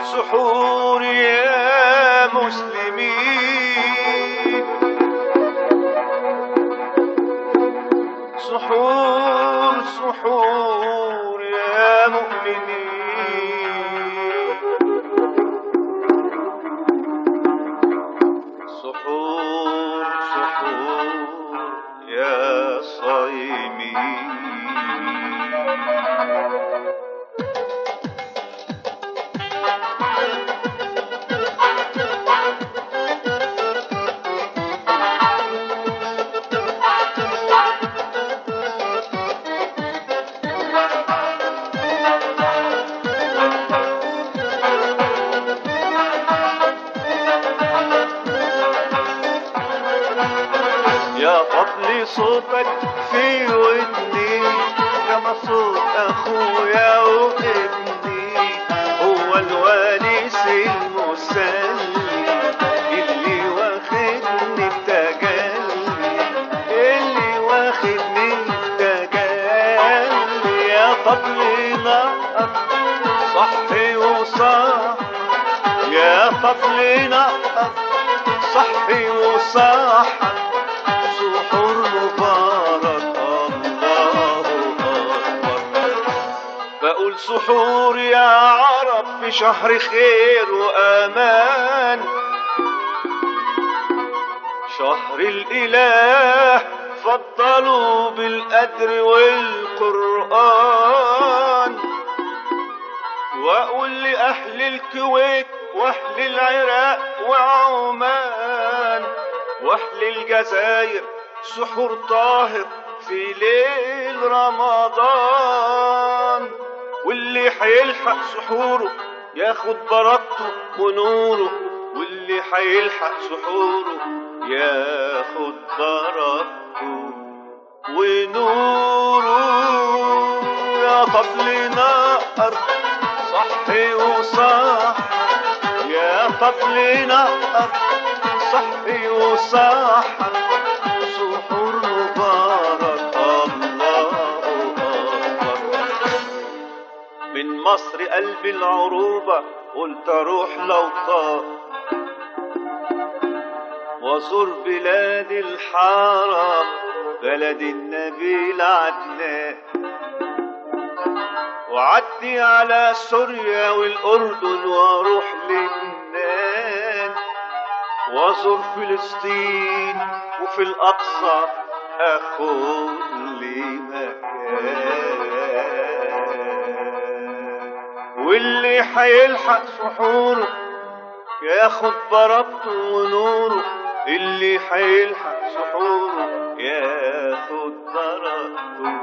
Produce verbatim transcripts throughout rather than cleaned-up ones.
سحور يا مسلمين، سحور سحور يا مؤمنين، سحور سحور يا صايمين. يا طبل صوتك في ودني كما صوت اخويا وابني، هو الوانس المسلي اللي واخدني التجلي، اللي واخدني التجلي. يا طبل نقر صحي وصح، يا طبل نقر صحي وصح، سحور مبارك الله أكبر. بقول سحور يا عرب في شهر خير وأمان، شهر الإله فضلوا بالقدر والقرآن. وأقول لأهل الكويت وأهل العراق وعمان واهل الجزائر سحور طاهر في ليل رمضان، واللي حيلحق سحوره ياخد بركته ونوره، واللي حيلحق سحوره ياخد بركته ونوره. يا طبل نقر صحي وصح، يا طبل نقر صحي وصح، سحور مبارك الله أكبر. من مصر قلب العروبة قلت اروح لو طار، وازور بلاد الحرم بلد النبي العدنان، وعدي على سوريا والأردن واروح لبنان، وازور فلسطين وفي الأقصى أخد لي مكان. واللي حيلحق سحوره ياخد بركته ونوره، اللي حيلحق سحوره ياخد بركته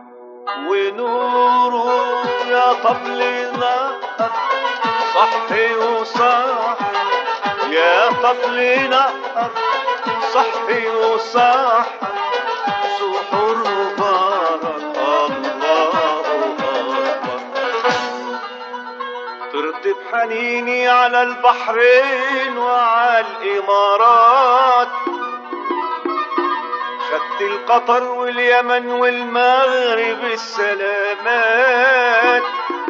ونوره. يا طبل نقر صحي وصح، يا طبل نقر صحي وصح، سحور مبارك الله أكبر. طرت بحنيني على البحرين وعلى الإمارات، خدت القطر واليمن والمغرب السلامات،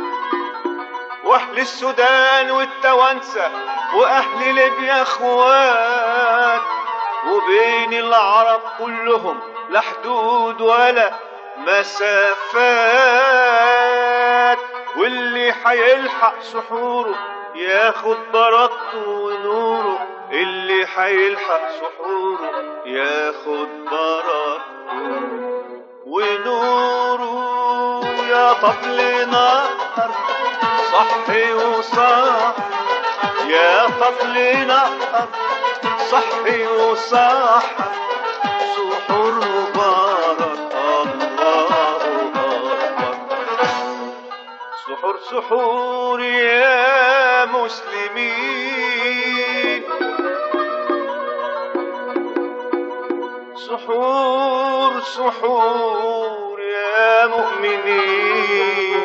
واهل السودان والتوانسة واهل ليبيا اخوات، وبين العرب كلهم لا حدود ولا مسافات. واللي حيلحق سحوره ياخد بركته ونوره، اللي حيلحق سحوره ياخد بركته ونوره. يا طبل نقر صحي وصح، يا طبل نقر صحي وصح، سحور مبارك الله أكبر. سحور سحور يا مسلمين، سحور سحور يا مؤمنين،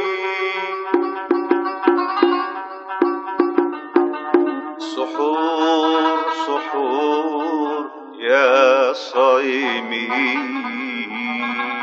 سحور سحور يا صايمين.